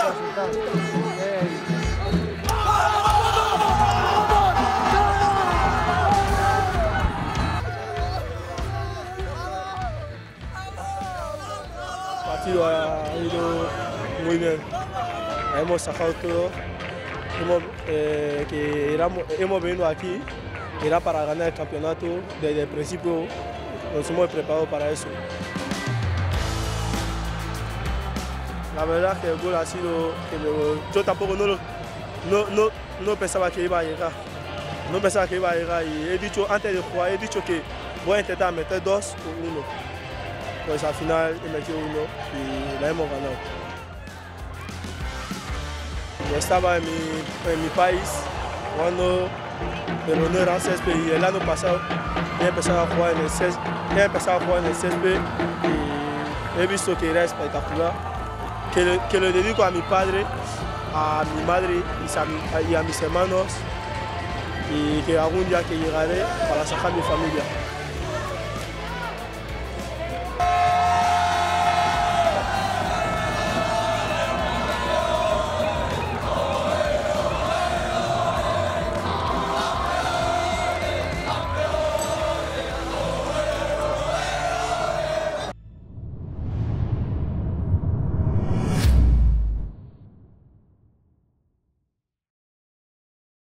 El partido ha ido muy bien. Hemos sacado todo. Hemos venido aquí, era para ganar el campeonato. Desde el principio nos hemos preparado para eso. La verdad que el gol ha sido yo tampoco no pensaba que iba a llegar. No pensaba que iba a llegar y he dicho antes de jugar, he dicho que voy a intentar meter 2 o 1. Pues al final he metido 1 y la hemos ganado. Yo estaba en mi país jugando el honor al césped y el año pasado he empezado a jugar en el césped y he visto que era espectacular. Que lo dedico a mi padre, a mi madre y a mis hermanos y que algún día que llegaré para sacar a mi familia.